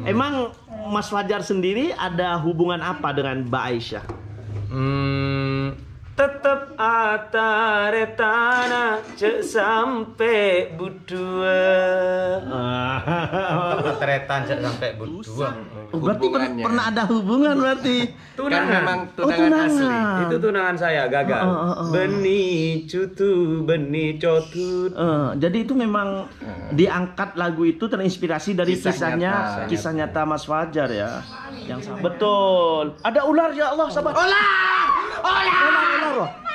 Emang Mas Fajar sendiri ada hubungan apa dengan Mbak Aisyah? Tetep atare tanah cek sampai berdua. Teretan cek sampai berdua. Berarti pernah ada hubungan berarti. Tunangan. Kan memang tunangan asli. Itu tunangan saya gagal. Beni cutu, beni cotut. Jadi itu memang diangkat lagu itu terinspirasi dari kisah nyata Mas Fajar ya. Yang betul. Ada ular ya Allah, sabar. Ular.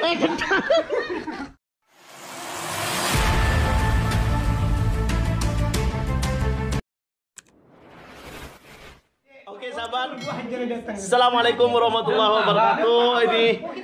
Oke sahabat, Assalamualaikum warahmatullahi wabarakatuh. Ini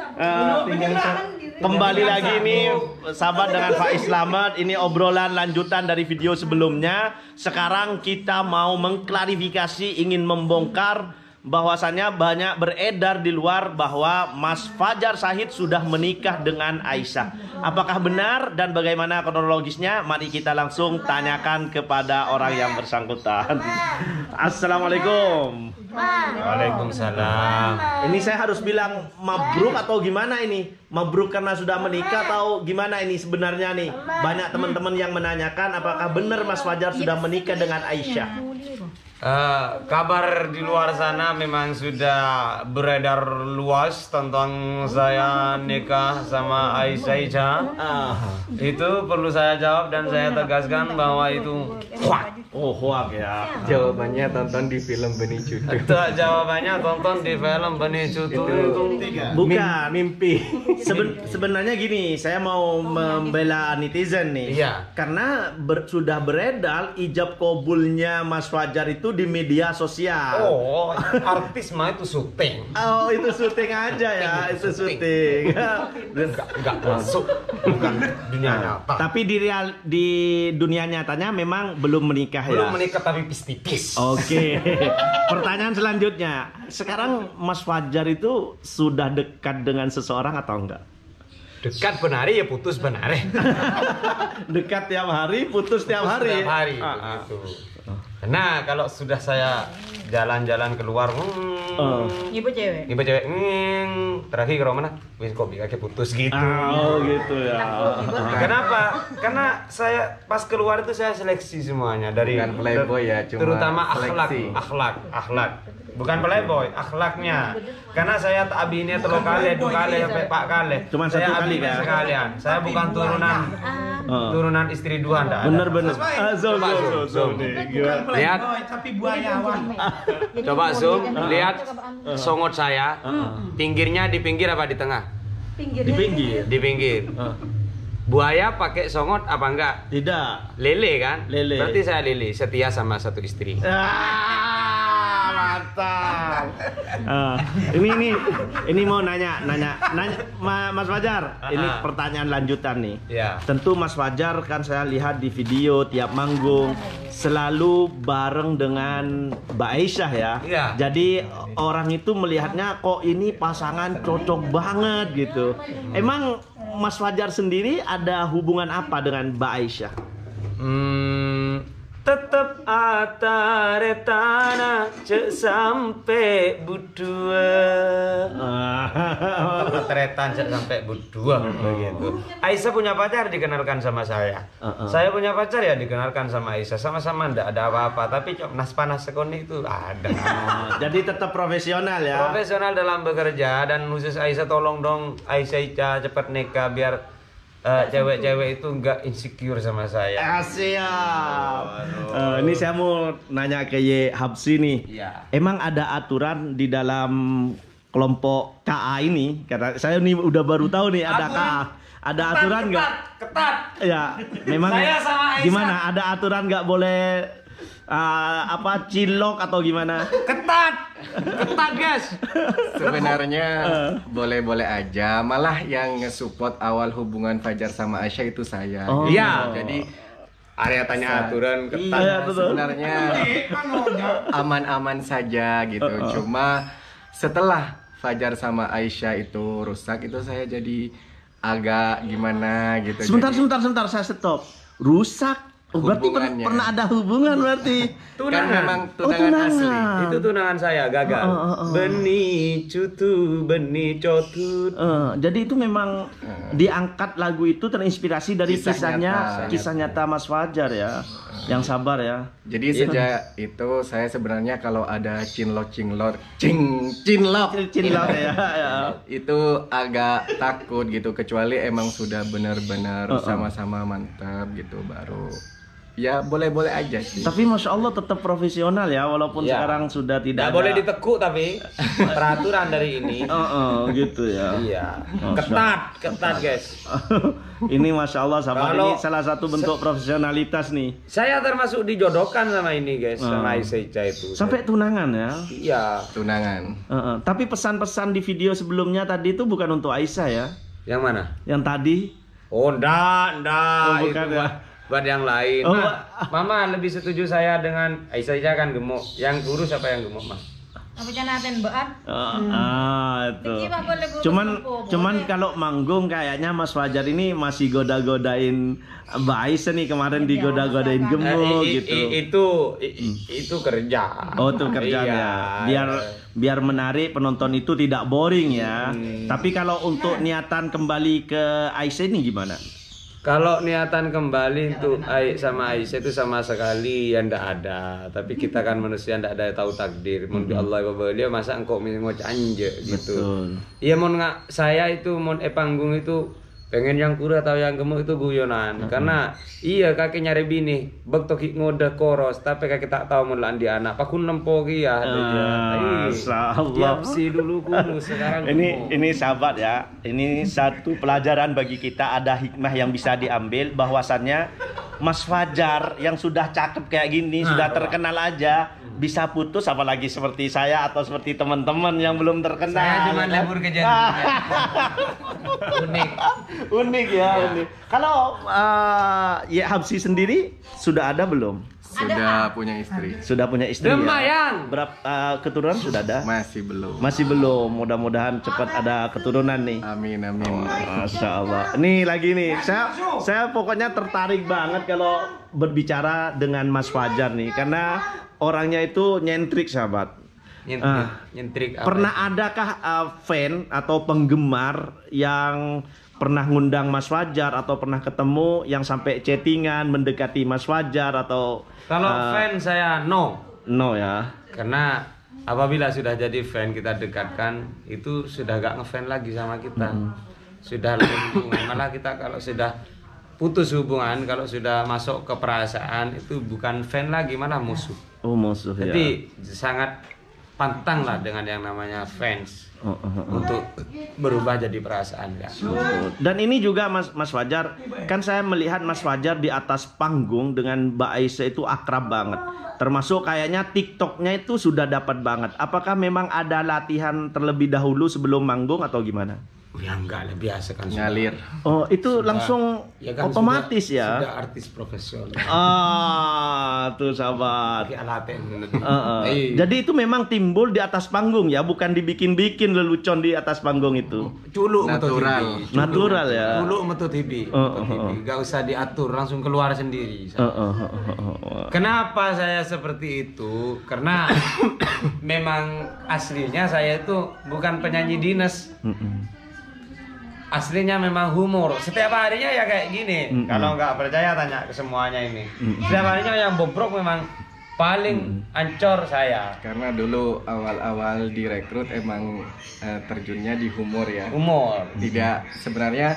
kembali lagi nih sahabat dengan Faiz Slamet. Ini obrolan lanjutan dari video sebelumnya. Sekarang kita mau mengklarifikasi, ingin membongkar bahwasannya banyak beredar di luar bahwa Mas Fajar Shahid sudah menikah dengan Aisyah. Apakah benar dan bagaimana kronologisnya? Mari kita langsung tanyakan kepada orang yang bersangkutan. Assalamualaikum. Waalaikumsalam. Ini saya harus bilang mabruk atau gimana ini? Mabruk karena sudah menikah atau gimana ini sebenarnya nih? Banyak teman-teman yang menanyakan apakah benar Mas Fajar sudah menikah dengan Aisyah. Kabar di luar sana memang sudah beredar luas tentang saya nikah sama Aisyah. Itu perlu saya jawab dan saya tegaskan bahwa itu hoak. Oh, hoak ya. Jawabannya tonton di film Benih Cutu. Jawabannya tonton di film Benih Cutu itu. Bukan Mimpi. Sebenarnya gini, saya mau membela netizen nih. Iya. Karena sudah beredar ijab kabulnya Mas Fajar itu di media sosial. Oh, artis mah itu syuting. Oh, itu syuting aja ya, itu syuting. Enggak masuk, bukan dunia nyata. Tapi di dunia nyatanya memang belum menikah ya. Belum menikah tapi tipis-tipis. Oke. Pertanyaan selanjutnya, sekarang Mas Fajar itu sudah dekat dengan seseorang atau enggak? Dekat benari ya putus benari. Dekat tiap hari, putus tiap hari. Tiap hari begitu. Nah, kalau sudah saya jalan-jalan keluar, Ibu cewek. terakhir ke mana? Wis kopi kaki putus gitu. Oh, gitu ya. Kenapa? Karena saya pas keluar itu saya seleksi semuanya dari Bukan playboy ya, cuma terutama seleksi. akhlak. Bukan playboy, akhlaknya. Karena saya tak abine telo kali, dua kali sampai pak kali. Cuma saya satu kali abine kan? sekalian. Saya bukan turunan istri dua enggak ada. Bener. Zoom. Lihat, tapi buayawan. coba zoom, lihat songot saya. Pinggirnya di pinggir apa di tengah? Di pinggir. Di pinggir. Buaya pakai songot apa enggak? Tidak. Lele kan? Lele. Berarti saya lele, setia sama satu istri. Mantap. Ini mau nanya Mas Fajar. Ini pertanyaan lanjutan nih. Ya. Tentu Mas Fajar kan saya lihat di video tiap manggung selalu bareng dengan Mbak Aisyah ya. Iya. Jadi orang itu melihatnya kok ini pasangan cocok banget gitu. Emang Mas Fajar sendiri ada hubungan apa dengan Mbak Aisyah? Tetep atare tanah cek sampai berdua. Teretan cek sampai berdua begitu. Aisyah punya pacar dikenalkan sama saya. Saya punya pacar ya dikenalkan sama Aisyah. Sama-sama ndak ada apa-apa, tapi panas sekoni itu ada. Jadi tetap profesional ya. Profesional dalam bekerja dan khusus Aisyah tolong dong Aisyah cepat nikah biar cewek-cewek itu nggak insecure sama saya. Siap. Ini saya mau nanya ke Ye Habsi nih. Iya. Emang ada aturan di dalam kelompok KA ini? Karena saya nih udah baru tahu nih ada KA. Ada aturan nggak? Ketat. Ya, memang. Saya sama Aisyah. Gimana? Ada aturan nggak boleh cilok atau gimana? Ketat guys. Sebenarnya boleh-boleh aja. Malah yang nge-support awal hubungan Fajar sama Aisyah itu saya. Oh. Iya. Jadi Area tanya aturan ketat. Iya, betul. sebenarnya aman-aman saja gitu. Cuma setelah Fajar sama Aisyah itu rusak, itu saya jadi agak gimana gitu. Sebentar, saya stop. Rusak berarti hubungannya. pernah ada hubungan berarti. Kan memang Oh, tunangan asli. Itu tunangan saya gagal. Benih cutu, benih cotut. Jadi itu memang diangkat lagu itu terinspirasi dari Kisah kisah nyata Mas Fajar ya, yang sabar ya. Jadi sejak itu saya sebenarnya kalau ada cinlok cinlok ya. itu agak takut gitu, kecuali emang sudah benar-benar sama-sama mantap gitu baru ya boleh-boleh aja sih. Tapi masya Allah tetap profesional ya, walaupun Ya. sekarang sudah tidak Tidak ada. boleh ditekuk tapi peraturan dari ini. Gitu ya. Iya. Masya Ketat guys. Ini masya Allah sahabat, Kalau- ini salah satu bentuk profesionalitas nih. Saya termasuk dijodohkan sama ini guys, sama Aisyah itu. Sampai tunangan ya. Iya. Tunangan. Tapi pesan-pesan di video sebelumnya tadi itu bukan untuk Aisyah ya. Yang mana? Yang tadi. Oh, enggak. Oh, bukan Itu ya. buat yang lain. Oh, Mama lebih setuju saya dengan Aisyah kan gemuk. Yang kurus apa yang gemuk, Ma? Apa jangan aten bean? Itu. Iki mah boleh kurus Cuman lempo, cuman boleh. kalau manggung kayaknya Mas Fajar ini masih goda-godain Mbak Aisyah nih, kemarin digoda-godain gemuk gitu. Itu kerja. Oh, itu kerjanya. Iya. Biar menarik penonton itu tidak boring ya. Tapi kalau untuk niatan kembali ke Aisyah ini gimana? Kalau niatan kembali untuk sama Aisyah itu sama sekali yang ndak ada. Tapi kita kan manusia ndak ada tahu takdir. Mun di Allah wa dia masa engkau ngoc anje gitu. Betul. Iya mun nggak saya itu mun panggung itu pengen yang kurus atau yang gemuk itu guyonan. Karena iya kakek nyari bini, bek toki ngode koros, tapi kakek tak tahu mun di anak. Pakun lempo ki ya. Masyaallah. Tiap si dulu kurus sekarang gemuk. Ini sahabat ya. Ini satu pelajaran bagi kita, ada hikmah yang bisa diambil bahwasannya Mas Fajar yang sudah cakep kayak gini, sudah terkenal aja bisa putus, apalagi seperti saya atau seperti teman-teman yang belum terkenal. Saya cuma libur ke Jawa. Unik ya, unik. Kalau ya Habsi sendiri sudah ada belum? Sudah punya istri. Sudah punya istri Lumayan. ya? Berapa keturunan sudah ada? Masih belum. Masih belum. Mudah-mudahan cepat ada keturunan nih. Amin. Masya Allah. Nih lagi nih, saya pokoknya tertarik banget kalau berbicara dengan Mas Fajar nih, karena orangnya itu nyentrik sahabat. Nyentrik apa? Pernah adakah fan atau penggemar yang pernah ngundang Mas Fajar atau pernah ketemu yang sampai chattingan mendekati Mas Fajar atau Kalau fan saya no. no ya? Karena apabila sudah jadi fan kita dekatkan, itu sudah gak ngefan lagi sama kita. Sudah lebih hubungan. Malah kita kalau sudah putus hubungan, kalau sudah masuk ke perasaan, itu bukan fan lagi, malah musuh. Oh, musuh ya. Jadi sangat pantang lah dengan yang namanya fans untuk berubah jadi perasaan kan. Dan ini juga Mas Fajar, kan saya melihat Mas Fajar di atas panggung dengan Mbak Aisyah itu akrab banget. Termasuk kayaknya TikToknya itu sudah dapat banget. Apakah memang ada latihan terlebih dahulu sebelum manggung atau gimana? Ya enggak lah, biasa kan sudah. Ngalir. Oh, itu langsung Ya kan otomatis sudah ya. artis profesional. Tuh sahabat. Pakai alatnya. Jadi itu memang timbul di atas panggung ya, bukan dibikin-bikin lelucon di atas panggung itu. Culuk Natural. Natural ya. Culuk metu TV. Gak usah diatur, langsung keluar sendiri. Kenapa saya seperti itu? Karena memang aslinya saya itu bukan penyanyi dinas. Aslinya memang humor. Setiap harinya ya kayak gini. Kalau nggak percaya tanya ke semuanya ini. Setiap harinya yang bobrok memang paling ancur saya. Karena dulu awal-awal direkrut emang terjunnya di humor ya. Humor. Tidak sebenarnya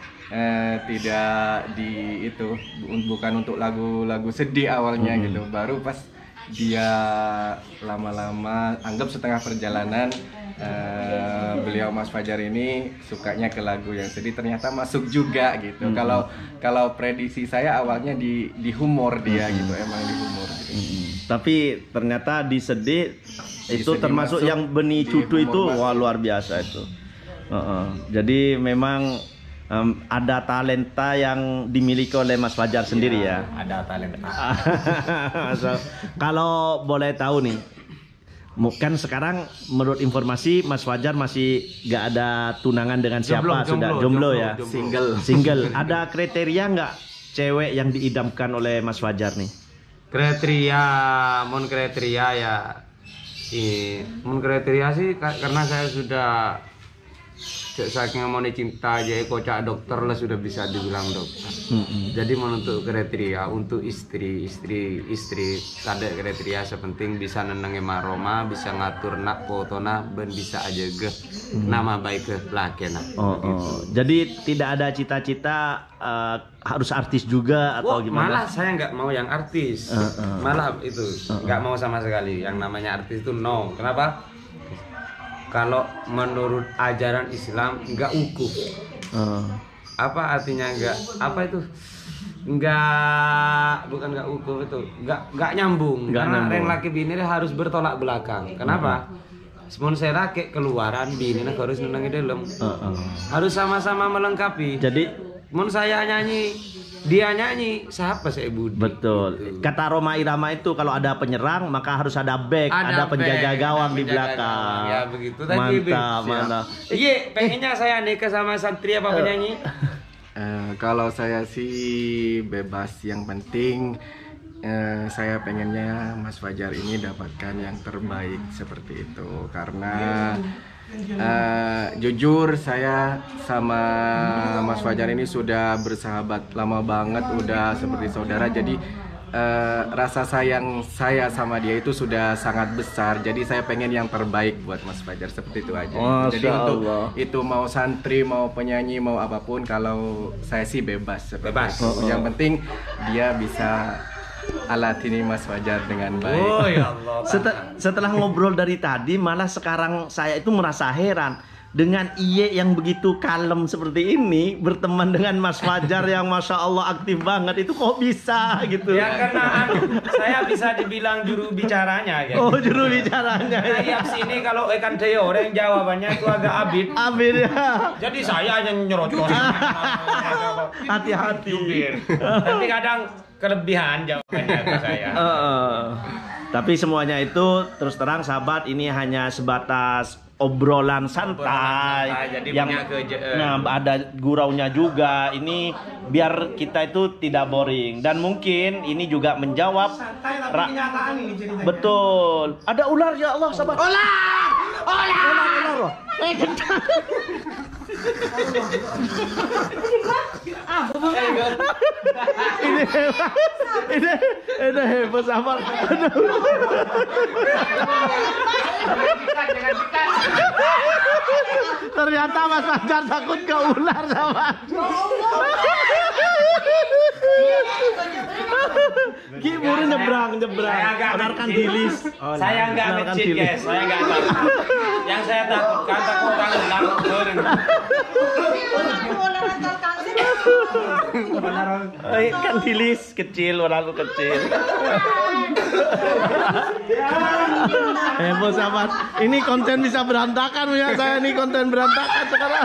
tidak di itu bukan untuk lagu-lagu sedih awalnya gitu. Baru pas dia lama-lama anggap setengah perjalanan beliau Mas Fajar ini sukanya ke lagu yang sedih, ternyata masuk juga gitu. Kalau prediksi saya awalnya di humor dia gitu, emang di humor gitu. Tapi ternyata di sedih itu sedih termasuk masuk, yang benih di cutu humor itu masuk. wah luar biasa itu. Jadi memang ada talenta yang dimiliki oleh Mas Fajar sendiri ya. Ada talenta. Kalau boleh tahu nih, kan sekarang menurut informasi Mas Fajar masih gak ada tunangan dengan siapa, sudah jomblo ya. Single. Single. Ada kriteria nggak cewek yang diidamkan oleh Mas Fajar nih? Kriteria, mon kriteria ya, mon kriteria sih karena saya sudah saking mau cinta aja kocak dokter lah sudah bisa dibilang dokter. Jadi untuk kriteria untuk istri ada kriteria sepenting bisa nenengi maroma, bisa ngatur nak fotona, ben bisa aja ge nama baik ke laki nak. Jadi tidak ada cita-cita harus artis juga atau gimana? Malah saya nggak mau yang artis, malah itu nggak mau sama sekali. Yang namanya artis itu no. Kenapa? Kalau menurut ajaran Islam nggak ukuf. Apa artinya nggak? Apa itu? Bukan nggak ukuf itu. Nggak nyambung. Karena yang laki bini harus bertolak belakang. Kenapa? Semua saya laki keluaran bini harus nenangi dalam. Harus sama-sama melengkapi. Jadi, mun saya nyanyi, dia nyanyi, siapa saya Budi? Betul. Kata Roma Irama itu kalau ada penyerang maka harus ada back, ada penjaga gawang di belakang. Ya begitu tadi. Mantap. Iya, pengennya saya nikah sama santri apa penyanyi? Kalau saya sih bebas, yang penting saya pengennya Mas Fajar ini dapatkan yang terbaik seperti itu. Karena jujur saya sama Mas Fajar ini sudah bersahabat lama banget, udah seperti saudara. Jadi rasa sayang saya sama dia itu sudah sangat besar. Jadi saya pengen yang terbaik buat Mas Fajar, seperti itu aja. Jadi untuk itu mau santri, mau penyanyi, mau apapun, kalau saya sih bebas. Bebas. Yang penting dia bisa alatini Mas Fajar dengan baik. Oh ya Allah. Setelah ngobrol dari tadi, malah sekarang saya itu merasa heran dengan Iye yang begitu kalem seperti ini berteman dengan Mas Fajar yang Masya Allah aktif banget, itu kok bisa gitu? Ya karena saya bisa dibilang juru bicaranya ya. Oh, juru bicaranya. Yang sini kalau ikan deo orang jawabannya itu agak abid. Abid ya. Jadi saya hanya nyerocos. Hati-hati. Tapi kadang kelebihan jawabannya ke saya. Tapi semuanya itu terus terang sahabat, ini hanya sebatas obrolan santai jadi yang ada guraunya juga. Ini biar kita itu tidak boring, dan mungkin ini juga menjawab betul. Ada ular ya Allah sahabat. Ular. Ini hebat sahabat. Ternyata Mas Fajar takut ke ular sahabat. Gimana nyebrang. Benarkan dilis. Saya nggak ngecit guys, saya nggak takut. Yang saya takutkan ular. Kan dilis kecil, ular kecil. Bos sahabat, ini konten bisa berantakan ya, saya ini konten berantakan sekarang.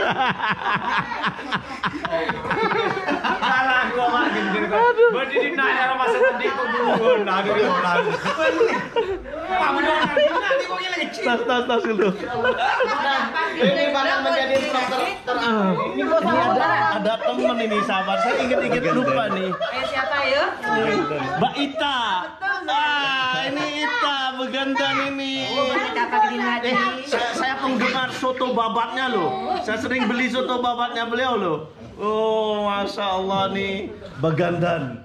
Salah gua mak gini. Berdiri nanya rumah tadi kok belum aduh ular. Kamu nanti kok lagi kecil. Tas dulu. Ini bakal menjadi ini ada temen ini sahabat, saya inget lupa nih. Siapa ya? Mbak Ita. Ini Ita begandan ini. Saya penggemar soto babatnya loh. Saya sering beli soto babatnya beliau loh. Oh, Masya Allah nih begandan.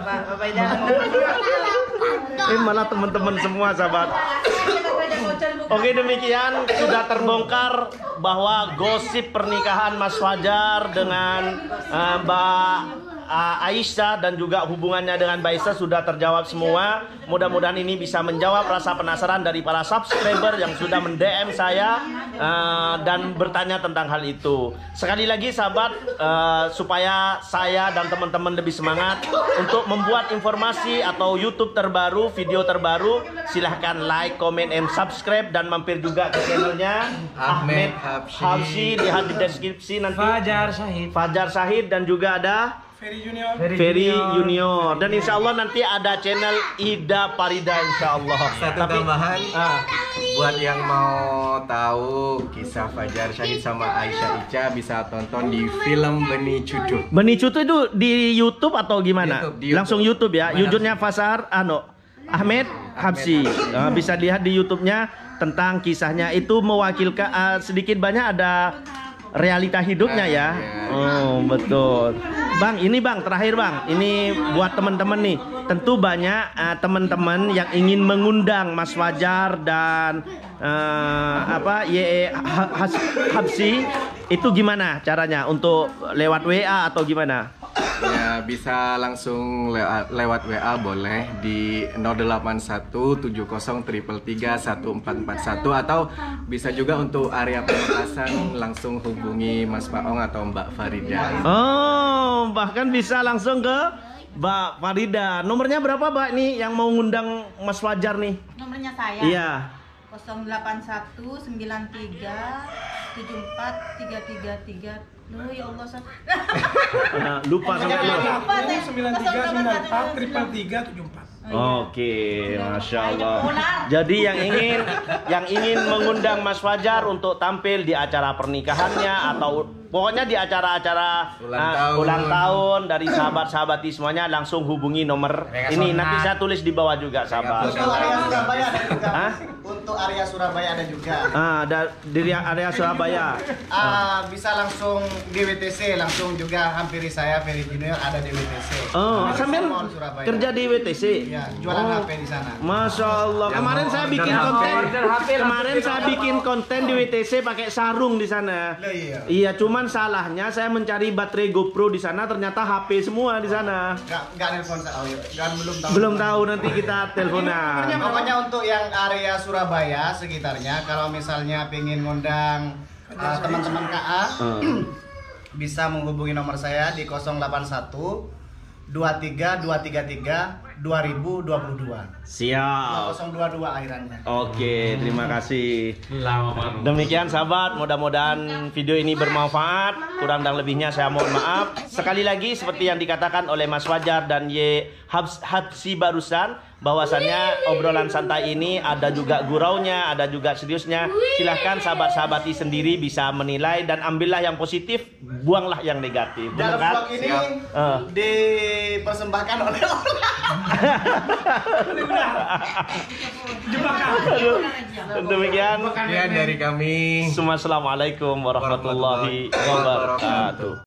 Malah teman-teman semua sahabat. Oke, demikian sudah terbongkar bahwa gosip pernikahan Mas Fajar dengan Mbak Aisyah dan juga hubungannya dengan Mbak Aisyah sudah terjawab semua. Mudah-mudahan ini bisa menjawab rasa penasaran dari para subscriber yang sudah mend-DM saya dan bertanya tentang hal itu. Sekali lagi sahabat, supaya saya dan teman-teman lebih semangat untuk membuat informasi atau YouTube terbaru, video terbaru, silahkan like, comment, and subscribe, dan mampir juga ke channelnya Ahmed Habsyi, lihat di deskripsi nanti. Fajar Syahid dan juga ada Ferry Junior. Dan insya Allah nanti ada channel Ida Farida insya Allah. Satu tambahan, buat yang mau tahu kisah Fajar Syahid sama Aisyah Ica bisa tonton di film Benih Cucu. Benih Cucu itu di YouTube atau gimana? YouTube, di YouTube. Langsung YouTube ya. YouTube-nya Fasar Ahmed Habsyi. Bisa lihat di YouTube-nya tentang kisahnya, itu mewakilkan sedikit banyak ada realita hidupnya ya. Oh, betul. Bang, ini Bang, terakhir Bang. Ini buat teman-teman nih. Tentu banyak teman-teman yang ingin mengundang Mas Fajar dan Habsyi. Itu gimana caranya? Untuk lewat WA atau gimana? Ya, bisa langsung lewat WA boleh di 08170333141 atau bisa juga untuk area pementasan langsung hubungi Mas Paong atau Mbak Farida. Oh, bahkan bisa langsung ke Mbak Farida. Nomornya berapa Mbak nih yang mau ngundang Mas Fajar nih? Nomornya saya. Iya. 08193743333. Loh ya Allah, Lupa sampai lupa. 9394 Oke, Masya Allah. Jadi yang ingin mengundang Mas Fajar untuk tampil di acara pernikahannya atau pokoknya di acara-acara ulang tahun dari sahabat-sahabati semuanya, langsung hubungi nomor ini. Nanti saya tulis di bawah juga, sahabat. Untuk area Surabaya ada juga. Hah? Untuk area Surabaya ada juga. Ada di area Surabaya. Bisa langsung di WTC, langsung juga hampiri saya Ferry Junior ada di WTC. Oh, sambil Mall Surabaya. kerja di WTC. Ya, jualan HP di sana. Masya Allah. Kemarin saya bikin konten. Kemarin saya bikin konten di WTC pakai sarung di sana. Loh, iya. Iya, cuman salahnya saya mencari baterai GoPro di sana, ternyata HP semua di sana. Enggak nelpon saya. Oh, iya. Belum tahu. Belum tahu, nanti kita teleponan. Pokoknya untuk yang area Surabaya sekitarnya, kalau misalnya pengen ngundang teman-teman KA, bisa menghubungi nomor saya di 081 23233 2022. Siap. 022 akhirannya. Oke, terima kasih. Demikian sahabat, mudah-mudahan video ini bermanfaat. Kurang dan lebihnya saya mohon maaf. Sekali lagi seperti yang dikatakan oleh Mas Fajar dan Habsyi barusan, bahwasannya obrolan santai ini ada juga guraunya, ada juga seriusnya. Silahkan sahabat-sahabati sendiri bisa menilai dan ambillah yang positif, buanglah yang negatif. Dalam Benar kan? vlog ini dipersembahkan oleh Demikian Ya, dari kami. Assalamualaikum warahmatullahi wabarakatuh.